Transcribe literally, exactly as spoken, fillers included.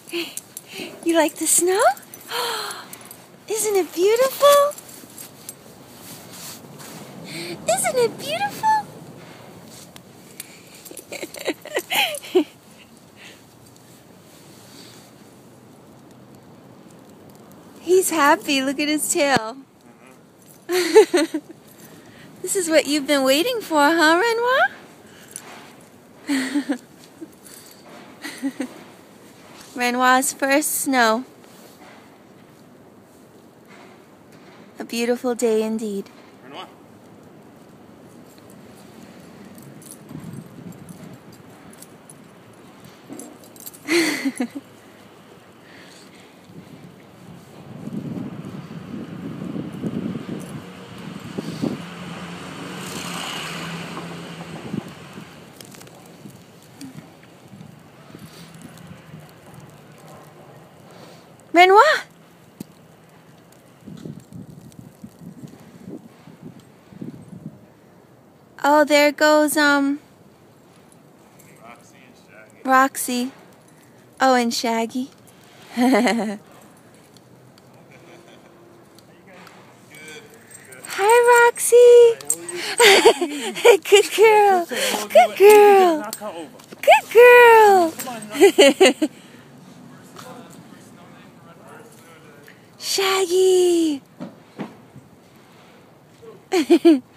You like the snow? Isn't it beautiful? Isn't it beautiful? He's happy. Look at his tail. This is what you've been waiting for, huh, Renoir? Renoir's first snow. A beautiful day indeed. Renoir. Renoir! Oh, there goes, um... Roxy and Shaggy. Roxy. Oh, and Shaggy. Hi, Roxy! Good girl! Good girl! Good girl! Shaggy!